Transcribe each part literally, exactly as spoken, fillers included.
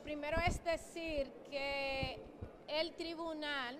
primero es decir que el tribunal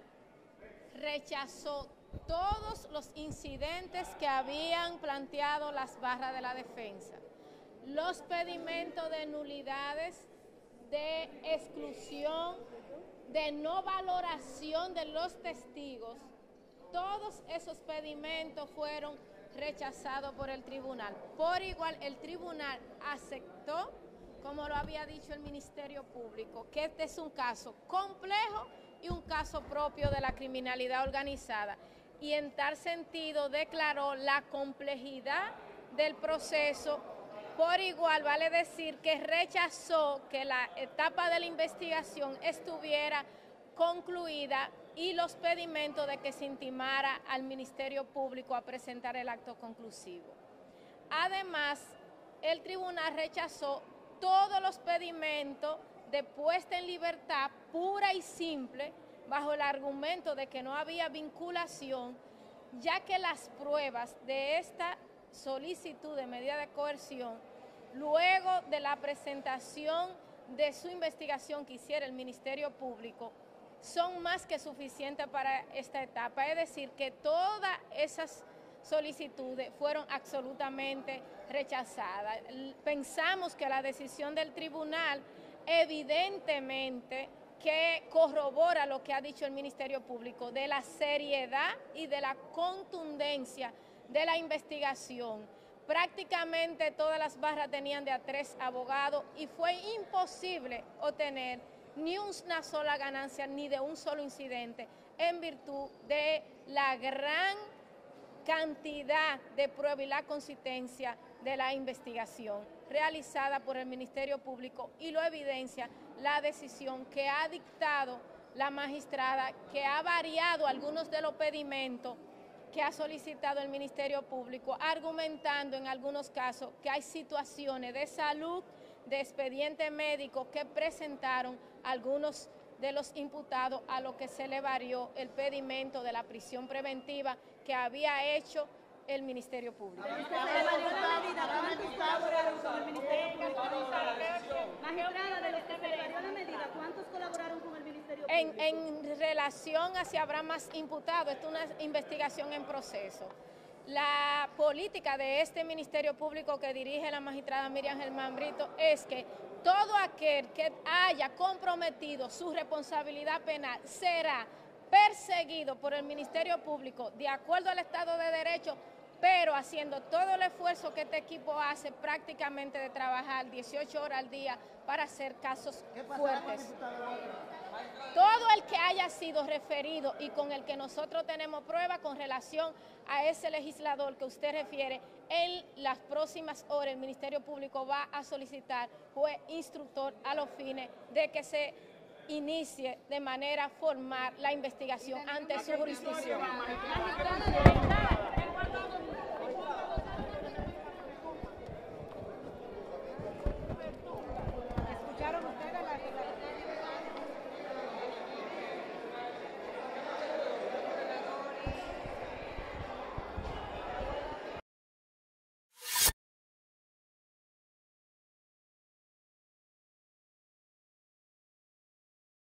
rechazó todos los incidentes que habían planteado las barras de la defensa, los pedimentos de nulidades, de exclusión, de no valoración de los testigos. Todos esos pedimentos fueron rechazados por el tribunal. Por igual, el tribunal aceptó, como lo había dicho el Ministerio Público, que este es un caso complejo y un caso propio de la criminalidad organizada. Y en tal sentido declaró la complejidad del proceso. Por igual, vale decir que rechazó que la etapa de la investigación estuviera concluida y los pedimentos de que se intimara al Ministerio Público a presentar el acto conclusivo. Además, el tribunal rechazó todos los pedimentos de puesta en libertad pura y simple bajo el argumento de que no había vinculación, ya que las pruebas de esta solicitud de medida de coerción, luego de la presentación de su investigación que hiciera el Ministerio Público, son más que suficientes para esta etapa. Es decir, que todas esas solicitudes fueron absolutamente rechazadas. Pensamos que la decisión del tribunal evidentemente que corrobora lo que ha dicho el Ministerio Público de la seriedad y de la contundencia de la investigación. Prácticamente todas las barras tenían de a tres abogados y fue imposible obtener ni una sola ganancia ni de un solo incidente en virtud de la gran cantidad de pruebas y la consistencia de la investigación realizada por el Ministerio Público, y lo evidencia la decisión que ha dictado la magistrada, que ha variado algunos de los pedimentos que ha solicitado el Ministerio Público, argumentando en algunos casos que hay situaciones de salud, de expediente médico que presentaron algunos de los imputados, a lo que se le varió el pedimento de la prisión preventiva que había hecho el Ministerio Público. Magistrada, de los que se varió la medida, ¿cuántos colaboraron con el Ministerio Público? En, en relación a si habrá más imputados, esto es una investigación en proceso. La política de este Ministerio Público que dirige la magistrada Miriam Germán Brito es que todo aquel que haya comprometido su responsabilidad penal será perseguido por el Ministerio Público de acuerdo al Estado de Derecho, pero haciendo todo el esfuerzo que este equipo hace prácticamente de trabajar dieciocho horas al día para hacer casos fuertes. Todo el que haya sido referido y con el que nosotros tenemos prueba con relación a ese legislador que usted refiere, en las próximas horas el Ministerio Público va a solicitar juez instructor a los fines de que se inicie de manera formal la investigación ante su jurisdicción.